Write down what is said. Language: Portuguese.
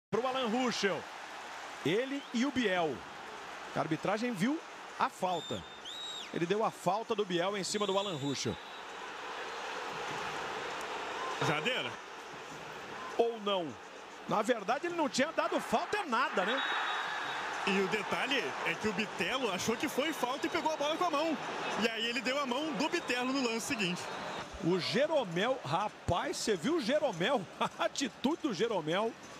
para o Alan Ruschel. Ele e o Biel. A arbitragem viu a falta. Ele deu a falta do Biel em cima do Alan Ruschel. Jadeira? Ou não? Na verdade, ele não tinha dado falta nada, né? E o detalhe é que o Bitelo achou que foi falta e pegou a bola com a mão. E aí ele deu a mão do Bitelo no lance seguinte. O Jeromel, rapaz, você viu o Jeromel? A atitude do Jeromel.